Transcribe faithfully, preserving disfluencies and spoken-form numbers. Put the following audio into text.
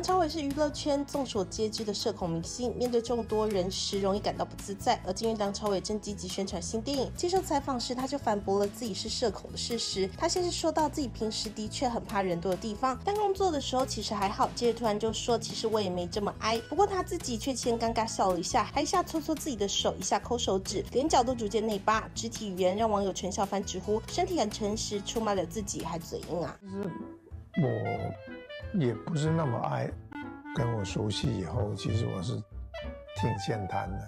梁朝伟是娱乐圈众所皆知的社恐明星，面对众多人时容易感到不自在。而近日梁朝伟正积极宣传新电影，接受采访时他就反驳了自己是社恐的事实。他先是说到自己平时的确很怕人多的地方，但工作的时候其实还好。接着突然就说其实我也没这么哀，不过他自己却先尴尬笑了一下，还一下搓搓自己的手，一下抠手指，脸角都逐渐内八，肢体语言让网友全笑翻直呼身体很诚实，出卖了自己还嘴硬啊。 其实我也不是那么爱，跟我熟悉以后，其实我是挺健谈的。